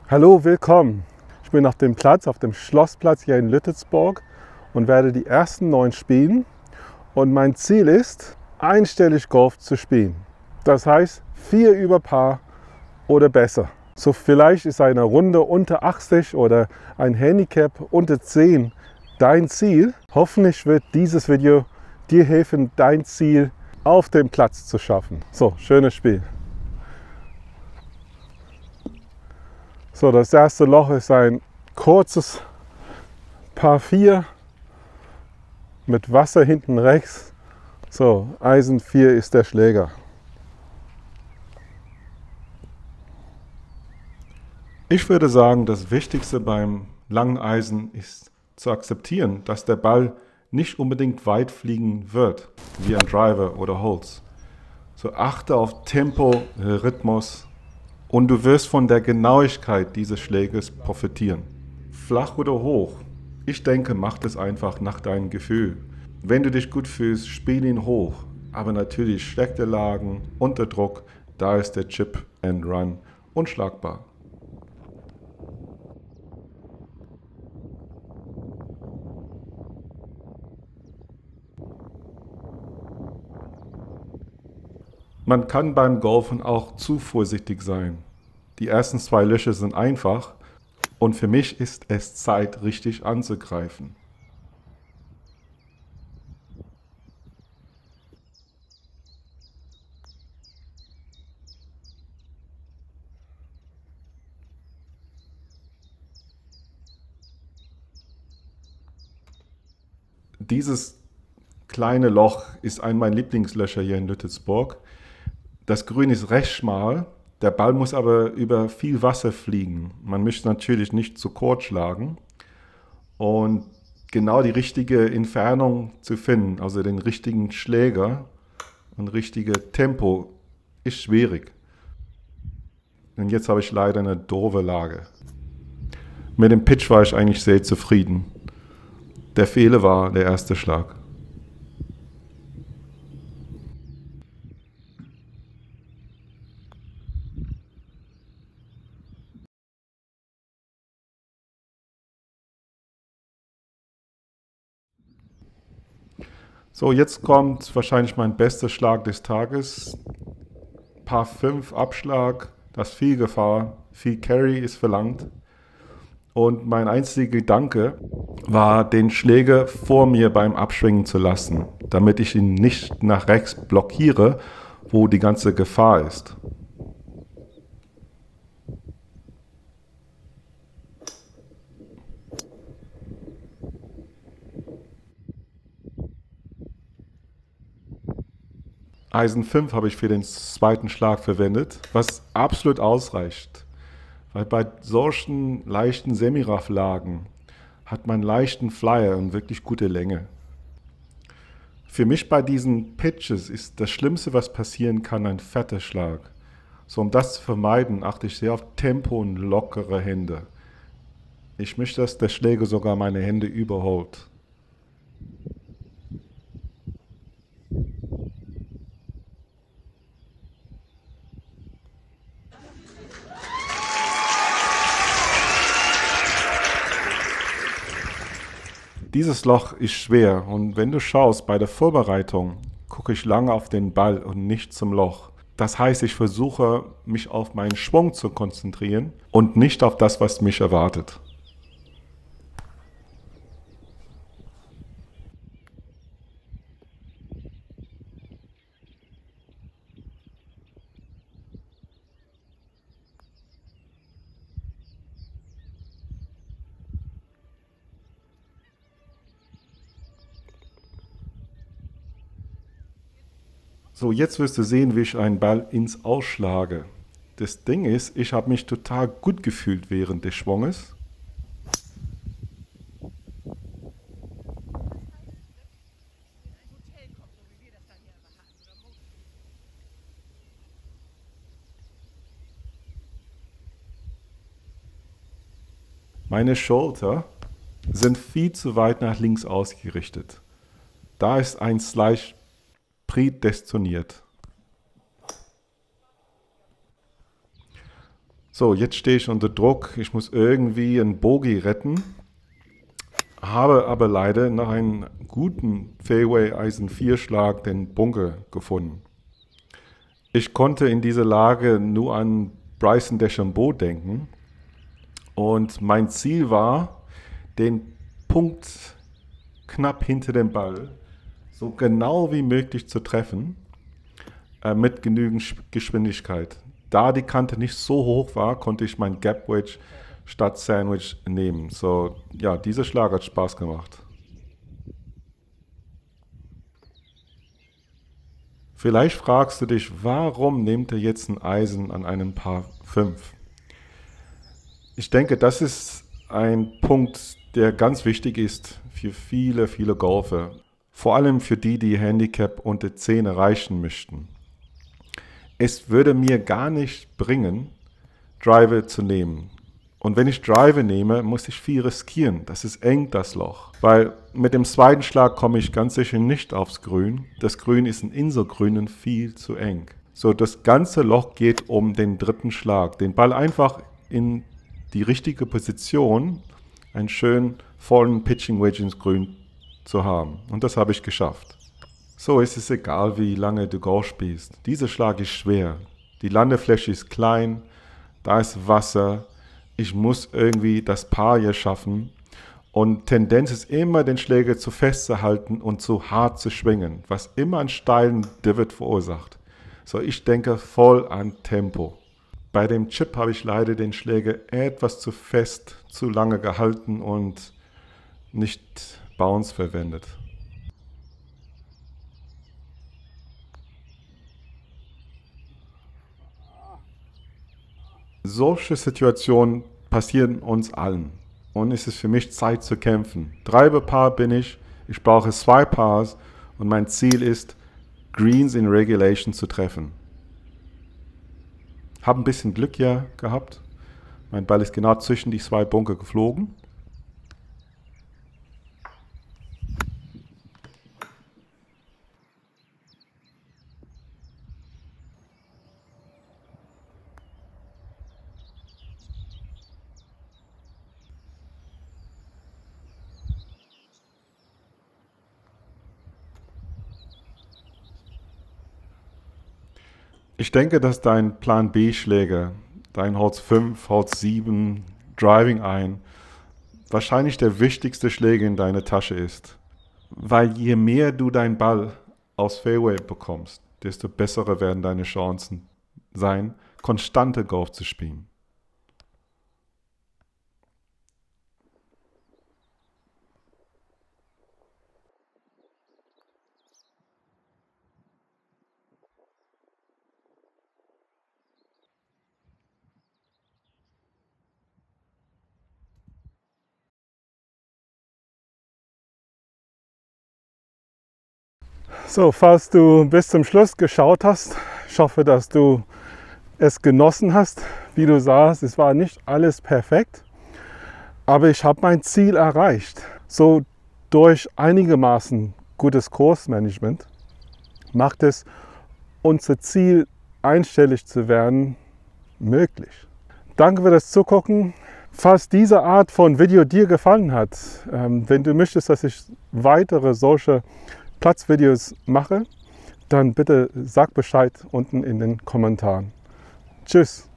Hallo, willkommen. Ich bin auf dem Platz, auf dem Schlossplatz hier in Lüttelsburg und werde die ersten 9 spielen. Und mein Ziel ist, einstellig Golf zu spielen. Das heißt 4 über Par oder besser. So vielleicht ist eine Runde unter 80 oder ein Handicap unter 10 dein Ziel. Hoffentlich wird dieses Video dir helfen, dein Ziel auf dem Platz zu schaffen. So, schönes Spiel. So, das erste Loch ist ein kurzes Par 4 mit Wasser hinten rechts. So, Eisen 4 ist der Schläger. Ich würde sagen, das Wichtigste beim langen Eisen ist zu akzeptieren, dass der Ball nicht unbedingt weit fliegen wird, wie ein Driver oder Holz. So achte auf Tempo, Rhythmus und du wirst von der Genauigkeit dieses Schläges profitieren. Flach oder hoch, ich denke, mach es einfach nach deinem Gefühl. Wenn du dich gut fühlst, spiel ihn hoch. Aber natürlich schlechte Lagen, unter Druck, da ist der Chip and Run unschlagbar. Man kann beim Golfen auch zu vorsichtig sein. Die ersten 2 Löcher sind einfach und für mich ist es Zeit, richtig anzugreifen. Dieses kleine Loch ist ein meiner Lieblingslöcher hier in Lüttelsburg. Das Grün ist recht schmal, der Ball muss aber über viel Wasser fliegen. Man möchte natürlich nicht zu kurz schlagen und genau die richtige Entfernung zu finden, also den richtigen Schläger und richtige Tempo, ist schwierig. Und jetzt habe ich leider eine doofe Lage. Mit dem Pitch war ich eigentlich sehr zufrieden. Der Fehler war der erste Schlag. So, jetzt kommt wahrscheinlich mein bester Schlag des Tages. Par 5 Abschlag, das ist viel Gefahr, viel Carry ist verlangt. Und mein einziger Gedanke war, den Schläger vor mir beim Abschwingen zu lassen, damit ich ihn nicht nach rechts blockiere, wo die ganze Gefahr ist. Eisen 5 habe ich für den zweiten Schlag verwendet, was absolut ausreicht. Weil bei solchen leichten Semiraff-Lagen hat man leichten Flyer und wirklich gute Länge. Für mich bei diesen Pitches ist das Schlimmste, was passieren kann, ein fetter Schlag. So, um das zu vermeiden, achte ich sehr auf Tempo und lockere Hände. Ich möchte, dass der Schläger sogar meine Hände überholt. Dieses Loch ist schwer und wenn du schaust, bei der Vorbereitung gucke ich lange auf den Ball und nicht zum Loch. Das heißt, ich versuche, mich auf meinen Schwung zu konzentrieren und nicht auf das, was mich erwartet. So, jetzt wirst du sehen, wie ich einen Ball ins Ausschlage. Das Ding ist, ich habe mich total gut gefühlt während des Schwunges. Meine Schulter sind viel zu weit nach links ausgerichtet. Da ist ein Slice prädestiniert. So, jetzt stehe ich unter Druck. Ich muss irgendwie einen Bogey retten. Habe aber leider nach einem guten Fairway-Eisen-4-Schlag den Bunker gefunden. Ich konnte in dieser Lage nur an Bryson DeChambeau denken. Und mein Ziel war, den Punkt knapp hinter dem Ball so genau wie möglich zu treffen, mit genügend Geschwindigkeit. Da die Kante nicht so hoch war, konnte ich mein Gap Wedge statt Sandwich nehmen. So, ja, dieser Schlag hat Spaß gemacht. Vielleicht fragst du dich, warum nimmt er jetzt ein Eisen an einem Par 5? Ich denke, das ist ein Punkt, der ganz wichtig ist für viele, viele Golfer. Vor allem für die, die Handicap unter 10 erreichen möchten. Es würde mir gar nicht bringen, Driver zu nehmen. Und wenn ich Driver nehme, muss ich viel riskieren. Das ist eng, das Loch. Weil mit dem zweiten Schlag komme ich ganz sicher nicht aufs Grün. Das Grün ist in Inselgrünen viel zu eng. So, das ganze Loch geht um den dritten Schlag. Den Ball einfach in die richtige Position, einen schönen vollen Pitching Wedge ins Grün zu haben. Und das habe ich geschafft. So ist es egal, wie lange du Golf spielst. Dieser Schlag ist schwer. Die Landefläche ist klein, da ist Wasser. Ich muss irgendwie das Paar hier schaffen. Und Tendenz ist immer, den Schläger zu fest zu halten und zu hart zu schwingen, was immer einen steilen Divot verursacht. So, ich denke voll an Tempo. Bei dem Chip habe ich leider den Schläger etwas zu fest, zu lange gehalten und nicht Bounce verwendet. Solche Situationen passieren uns allen. Und es ist für mich Zeit zu kämpfen. Treiberpaar bin ich brauche 2 Pars und mein Ziel ist, Greens in Regulation zu treffen. Habe ein bisschen Glück ja gehabt. Mein Ball ist genau zwischen die 2 Bunker geflogen. Ich denke, dass dein Plan B-Schläger, dein Holz 5, Holz 7, Driving ein, wahrscheinlich der wichtigste Schläger in deiner Tasche ist. Weil je mehr du deinen Ball aus Fairway bekommst, desto bessere werden deine Chancen sein, konstante Golf zu spielen. So, falls du bis zum Schluss geschaut hast, ich hoffe, dass du es genossen hast. Wie du sahst, es war nicht alles perfekt, aber ich habe mein Ziel erreicht. So, durch einigermaßen gutes Kursmanagement macht es unser Ziel, einstellig zu werden, möglich. Danke für das Zugucken. Falls diese Art von Video dir gefallen hat, wenn du möchtest, dass ich weitere solche Platzvideos mache, dann bitte sag Bescheid unten in den Kommentaren. Tschüss.